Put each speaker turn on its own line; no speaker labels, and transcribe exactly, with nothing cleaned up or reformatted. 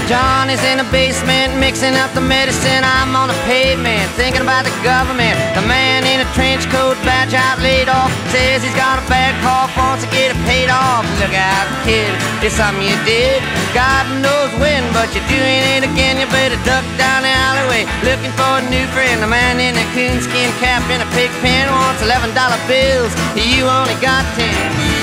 Johnny's in the basement mixing up the medicine. I'm on the pavement thinking about the government. The man in a trench coat, badge out, laid off, says he's got a bad cough, wants to get it paid off. Look out, kid, it's something you did. God knows when, but you're doing it again. You better duck down the alleyway looking for a new friend. The man in a coonskin cap and a pig pen wants eleven dollar bills. You only got ten.